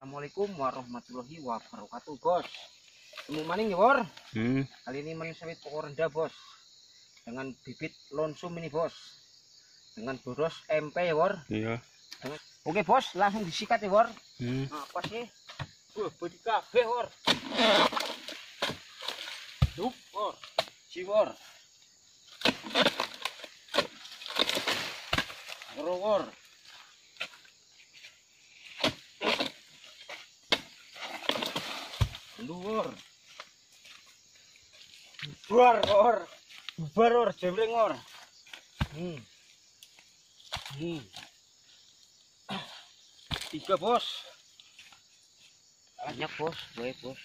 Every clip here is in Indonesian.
Assalamualaikum warahmatullahi wabarakatuh, bos. Temu maning ya, Bor. Kali ini main sawit pokok rendah, bos. Dengan bibit lonsum ini, bos. Dengan boros MP ya, Bor. Iya. Oke, bos, langsung disikat ya, Bor. Nah, apa sih? Bodi kabeh, Bor. Dup, Bor. Bor. Bor. Luar. Bubar, Bor. Bubar, Bor, jembreng, Bor. Tiga, bos. Banyak, bos. Baik, bos.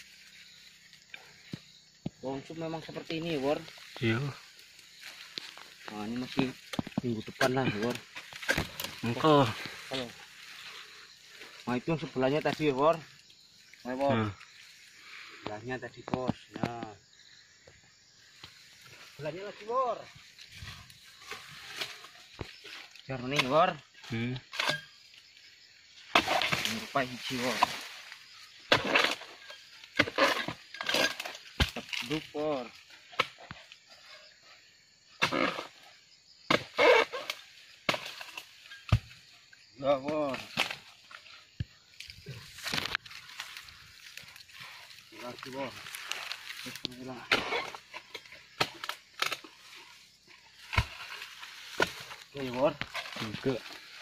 Lonsum memang seperti ini, Bor. Iya. Nah, ini masih minggu depan lah, Bor. Engkau. Halo. Nah, itu yang sebelahnya tadi, Bor. Nah, Bor. Sebelahnya tadi, bos. Nah. Sebelahnya lagi, Bor. Jangan nih, Bor. Rupa hiji, Bor. Tepuk, Bor. Ya, Bor. Lagi, Bor. Bismillah. Oke, Bor. Oke.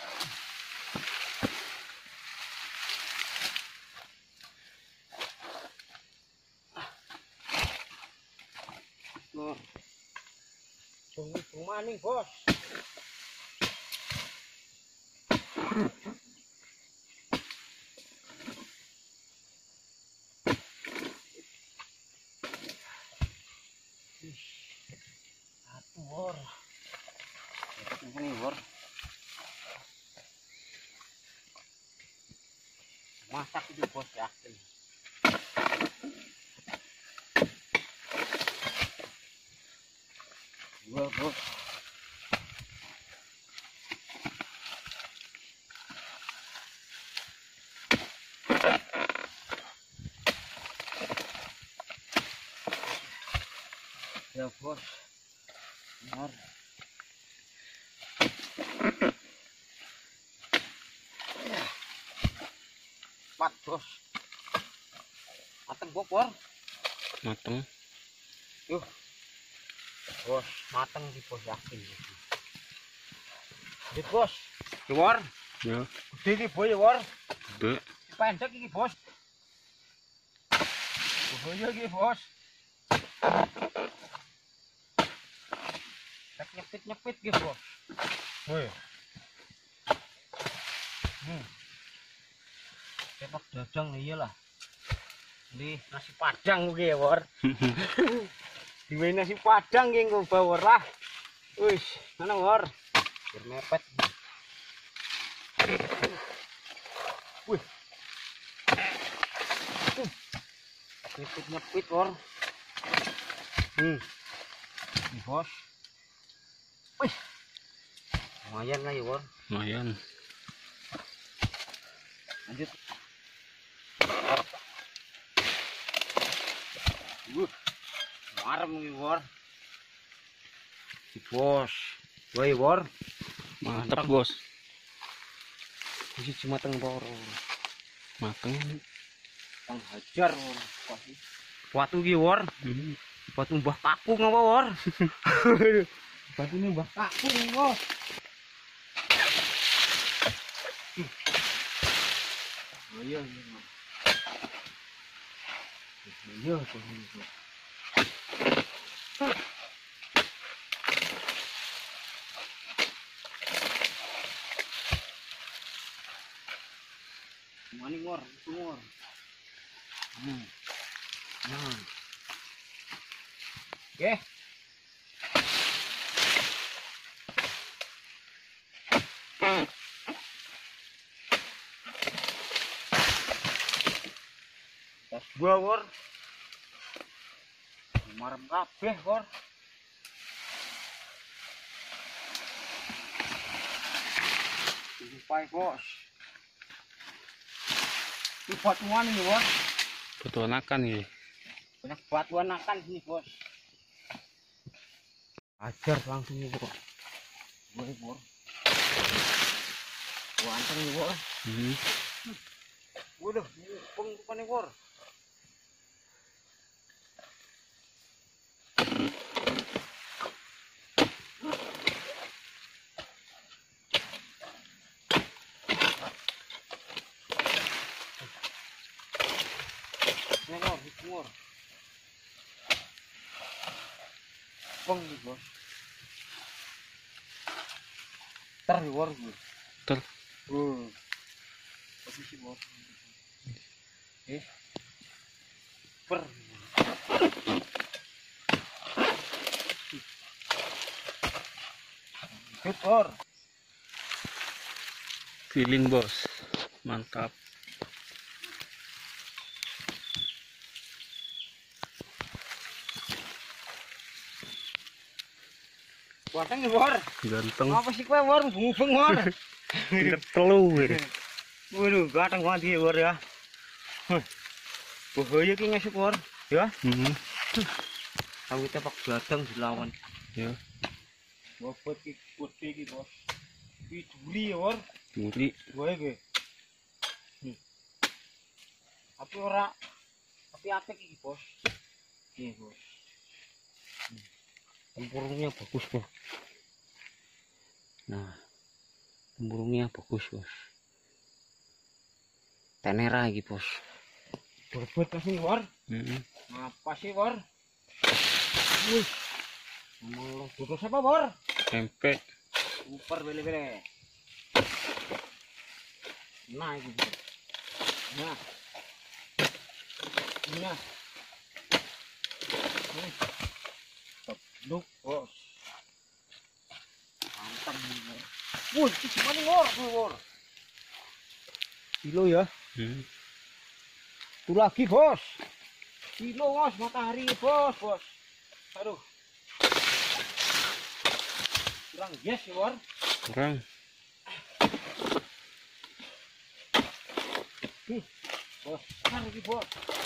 Bor. Tunggu maning, bos. Satu, Bor. Ini, Bor. Masak itu, bos, yakin. Dua, bos. Ya, bos. Benar. Empat, bos. Mateng, Bor. Mateng. Yuh. Bos, mateng di, bos, yakin. Gede, bos. Ya, Bor. Ya. Gede iki, Boy, ya, Bor. Gede. Pendek iki, bos. Oh, iya iki, bos. Nyepit gitu, bos. Woi. Sepak dadang iyalah. Ini nasi padang iki ya, Bor. Diwe nasi padang ki engko bawor lah. Wis, mana, Bor? Biar mepet. Wih. Nyepit, Bor. Ini, bos. Wih. Lumayan lah ya, Bor. Lumayan. Lanjut. Marem nih, Bor. Si bos. Woi, Bor. Mantap, bos. Isi mateng, Bor. Mateng. Tang hajar, Bor. Watu ki, Bor. Batu mbah kakung apa, Bor? Batu ini mbah kakung, Bor. Oh iya, iya. Iya, iya. Maning, Bor, Bor. Oke. Tas gua, Bor. Marem kabeh, Bor. Ini pai, bos. Ini batuan ini bos. Batuan akan ya. Banyak batuan akan sini bos. Ajar langsung nih bos. Boleh bos. Wah anteng nih bos. Waduh, ini peng nih bos. Ngor. Peng nih bos. Ter nih bos. Ter. Posisi bos. Per. Bor. Feeling bos. Mantap. Ganteng nih bor. Ganteng. Apa sih kue bor? Bung bor. Telur. Waduh, ganteng banget ya bor ya. Bahaya ki ngesuk bor, ya. Tahu kita pak gadang dilawan. Ya. Bobot ki gede ki bos. Ki duri ya bor. Duri. Gue ge. Tapi ora tapi apik iki bos. Nih bos. Tempurungnya bagus bos. Nah, tempurungnya bagus bos. Tenera iki bos. Bobot kasih nih bor. Apa sih bor? Wih. Ngomong bobot apa bor? Tempe. Super bele-bele. Nah ini bos. Nah. Nah. Duk bos. Mantap nih bor. Wih, gimana nih bor? Kilo ya? Itu lagi bos. Kilo bos, matahari bos. Aduh. Kurang yes ya bor. Kurang. Bos, kan lagi bos.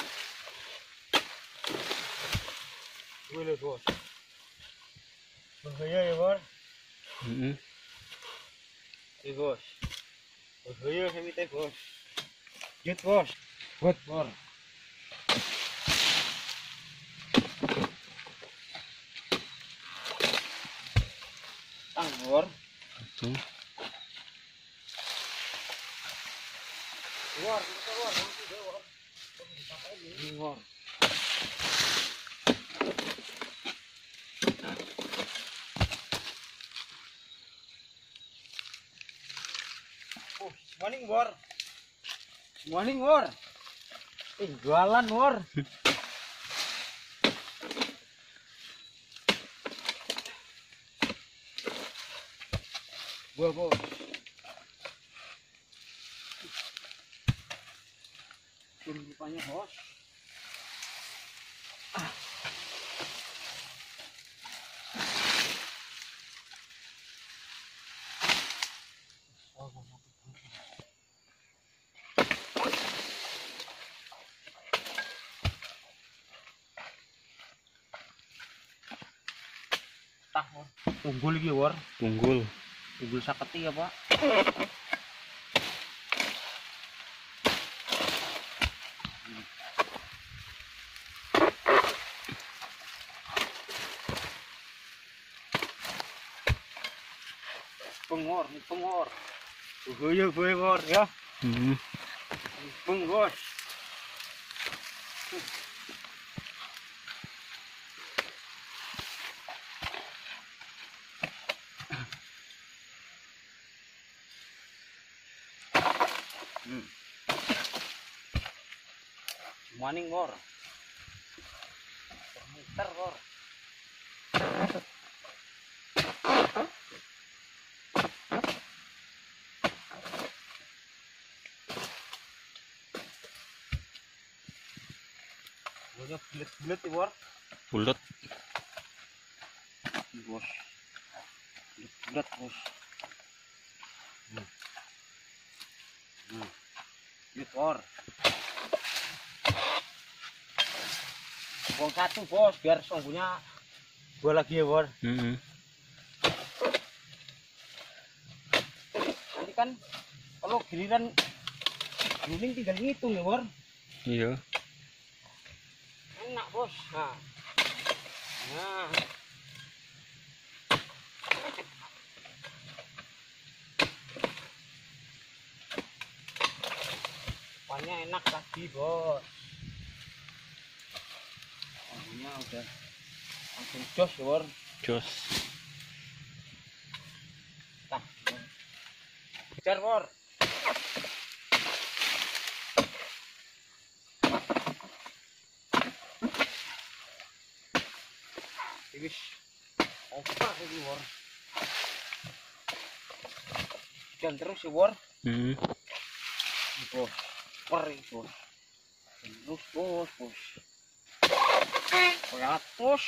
Boleh bos. Bahaya ya bor. Bos. Bahaya saya minta bos. Jut bos. Buat bor. Tang bor. Tuh. Bor, kita bor, nanti bor. Ini bor. Morning bor. Morning bor. Jualan bor. Bos. Ini rupanya bos. Tak bor. Unggul iki bor. Unggul. Unggul saketi ya pak. Pengor. Bahaya bor ya. Bos. Morning bor. Muter bor. Pokoknya bulat ya bor. Bulat. Bos. Bulat bos. Bor. buang satu bos biar songgunya dua lagi ya bor. Nanti kan kalau giliran guling tinggal ngitung ya bor. Iya. Enak bos. Nah. Pannya enak tadi bos. Songgunya udah langsung jos ya bor. Jos. Tah. Kejar bor. Wis oper iki bor. Dan terus ya bor. Bos, per bos. Terus bos. Ratus.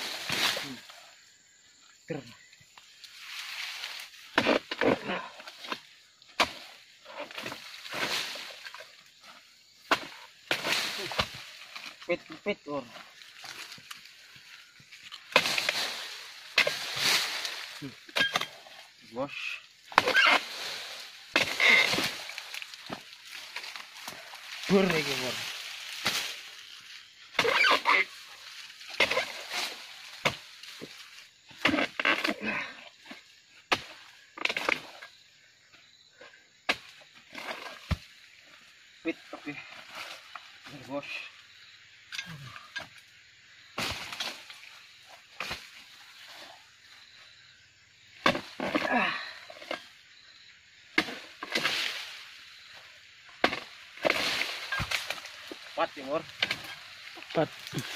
Ter. Pit bor. Bos. Bur iki bor. Pit oke. Bos. Pat ya bor. Pat.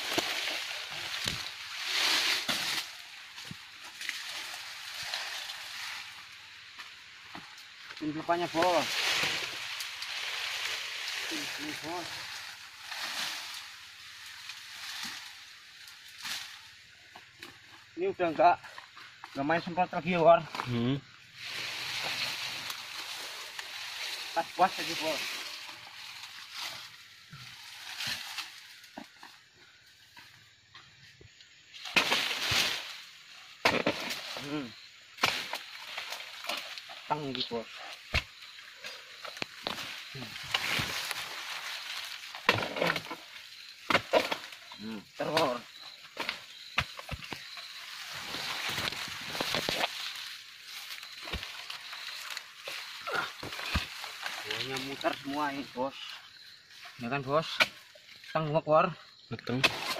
Ini depannya bos. Ini bos. Ini udah enggak main semprot lagi ya bor. Tas puas lagi bos. Tang gitu bos. Teror. Buahnya muter semua ini bos. Ya kan bos. Tang bor. Betul.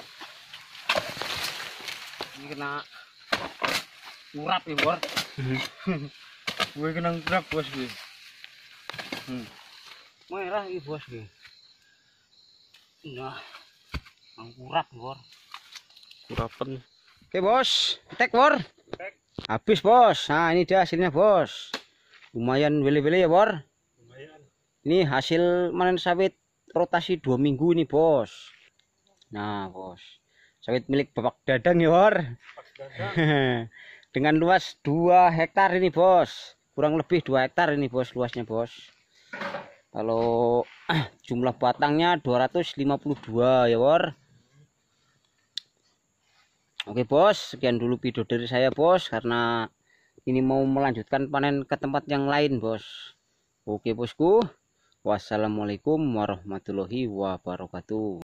Ini kena urap ya bor. Gue kena urap bos gue. Merah ini bos gue. Nah, urap bor. Urapan. Oke bos, tek bor. Habis bos. Nah ini dia hasilnya bos. Lumayan beli-beli ya bor. Lumayan. Ini hasil panen sawit rotasi 2 minggu nih bos. Nah bos, sawit milik Bapak Dadang ya bor. Dengan luas 2 hektar ini bos. Kurang lebih 2 hektar ini bos luasnya bos. Kalau jumlah batangnya 252 ya bor. Oke bos, sekian dulu video dari saya bos, karena ini mau melanjutkan panen ke tempat yang lain bos. Oke bosku, wassalamualaikum warahmatullahi wabarakatuh.